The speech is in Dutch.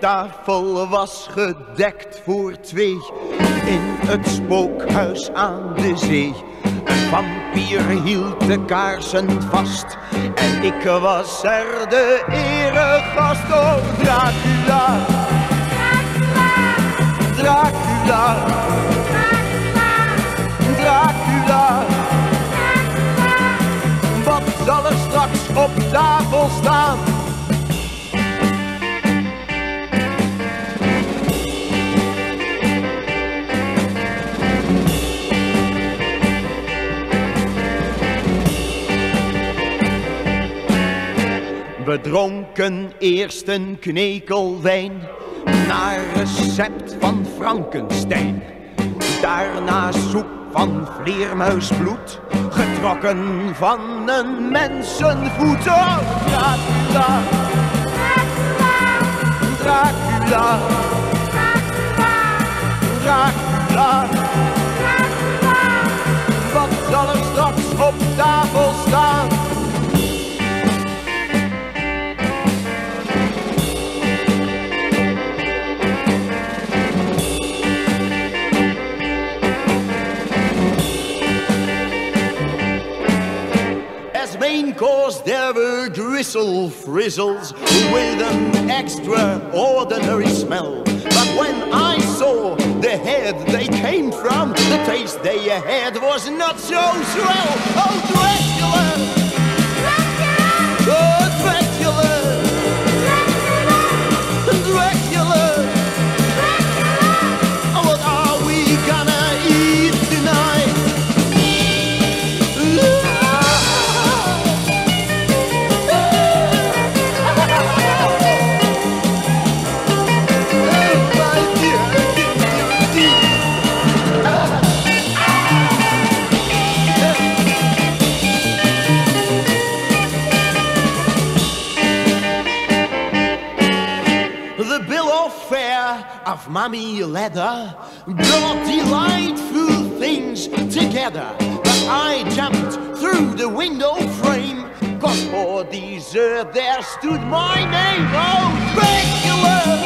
eettafel was gedekt voor twee in het spookhuis aan de zee. Een vampier hield de kaarsen vast en ik was er de eregast. Oh, Dracula, Dracula, Dracula. Wat zal er straks op tafel staan? We dronken eerst een knekel wijn, naar recept van Frankenstein. Daarna soep van vleermuisbloed, getrokken van een mensenvoet. Oh, Dracula, Dracula, Dracula. Wat zal er straks op tafel staan? Main course there were gristle frizzles with an extraordinary smell. But when I saw the head they came from, the taste they had was not so swell. Oh, Dracula! Dracula! Oh, Dracula! Dracula! Dracula! Dracula! What are we gonna eat tonight? The bill of fare of Mommy Leather brought delightful things together. But I jumped through the window frame, 'cause for dessert there stood my name. Oh, Dracula!